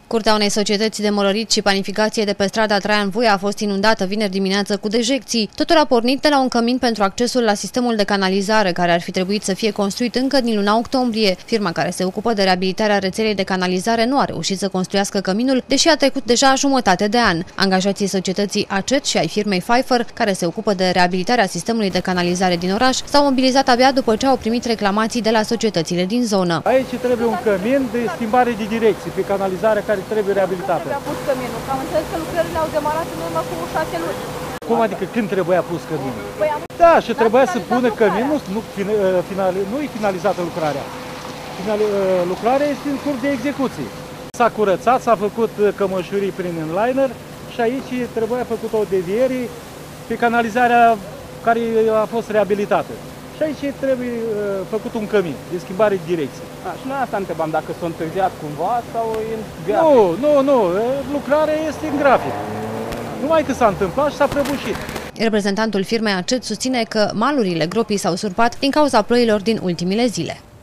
Curtea unei societăți de mărărit și panificație de pe strada Traian Vuia a fost inundată vineri dimineață cu dejecții. Totul a pornit de la un cămin pentru accesul la sistemul de canalizare, care ar fi trebuit să fie construit încă din luna octombrie. Firma care se ocupă de reabilitarea rețelei de canalizare nu a reușit să construiască căminul, deși a trecut deja jumătate de an. Angajații societății ACET și ai firmei Pfeiffer, care se ocupă de reabilitarea sistemului de canalizare din oraș, s-au mobilizat abia după ce au primit reclamații de la societățile din zonă. Aici trebuie un cămin de schimbare de direcții pe canalizare care trebuie reabilitată. Trebuie pus căminul. Am înțeles că lucrările au demarat în urmă cu 6 luni. Cum adică când trebuia pus căminul? Păi da, și trebuia să pună căminul, nu e finalizată lucrarea. Lucrarea este în curs de execuție. S-a curățat, s-a făcut cămășurii prin inliner și aici trebuia făcut o deviere pe canalizarea care a fost reabilitată. Și aici trebuie făcut un cămin de schimbare de direcție. Și noi asta întrebam, dacă s-a întârziat cumva sau e în grafic? Nu, lucrarea este în grafic. Numai că s-a întâmplat și s-a prăbușit. Reprezentantul firmei ACET susține că malurile gropii s-au surpat din cauza ploilor din ultimile zile.